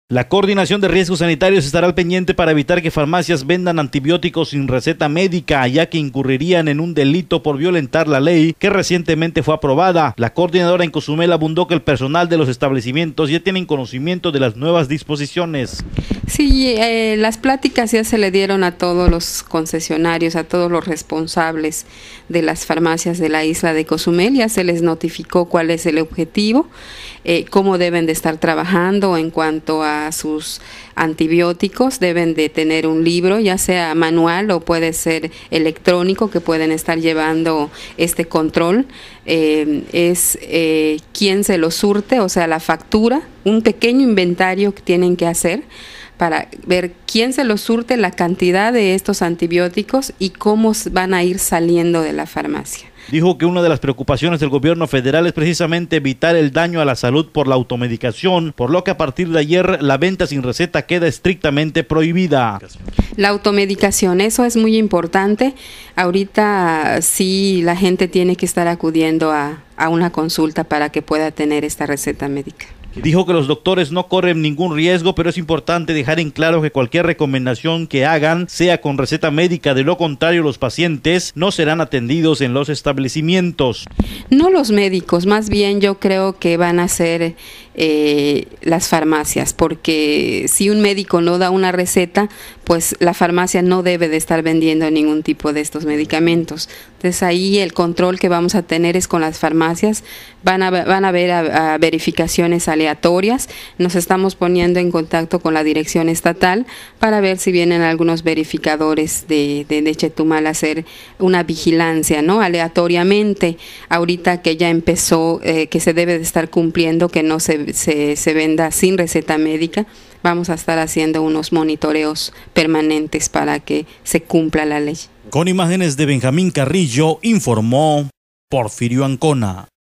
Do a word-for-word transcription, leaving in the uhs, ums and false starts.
La Coordinación de Riesgos Sanitarios estará al pendiente para evitar que farmacias vendan antibióticos sin receta médica, ya que incurrirían en un delito por violentar la ley que recientemente fue aprobada. La coordinadora en Cozumel abundó que el personal de los establecimientos ya tienen conocimiento de las nuevas disposiciones. Sí, eh, las pláticas ya se le dieron a todos los concesionarios, a todos los responsables de las farmacias de la isla de Cozumel, ya se les notificó cuál es el objetivo, eh, cómo deben de estar trabajando en cuanto a sus antibióticos. Deben de tener un libro, ya sea manual o puede ser electrónico, que pueden estar llevando este control. Eh, es eh, quién se lo surte, o sea, la factura, un pequeño inventario que tienen que hacer para ver quién se los surte, la cantidad de estos antibióticos y cómo van a ir saliendo de la farmacia. Dijo que una de las preocupaciones del gobierno federal es precisamente evitar el daño a la salud por la automedicación, por lo que a partir de ayer la venta sin receta queda estrictamente prohibida. La automedicación, eso es muy importante. Ahorita sí la gente tiene que estar acudiendo a, a una consulta para que pueda tener esta receta médica. Dijo que los doctores no corren ningún riesgo, pero es importante dejar en claro que cualquier recomendación que hagan sea con receta médica, de lo contrario los pacientes no serán atendidos en los establecimientos. No los médicos, más bien yo creo que van a ser eh, las farmacias, porque si un médico no da una receta, pues la farmacia no debe de estar vendiendo ningún tipo de estos medicamentos. Entonces ahí el control que vamos a tener es con las farmacias, van a, van a ver a, a verificaciones aleatorias. Nos estamos poniendo en contacto con la dirección estatal para ver si vienen algunos verificadores de, de, de Chetumal a hacer una vigilancia, ¿no? Aleatoriamente, ahorita que ya empezó, eh, que se debe de estar cumpliendo, que no se, se, se venda sin receta médica, vamos a estar haciendo unos monitoreos permanentes para que se cumpla la ley. Con imágenes de Benjamín Carrillo, informó Porfirio Ancona.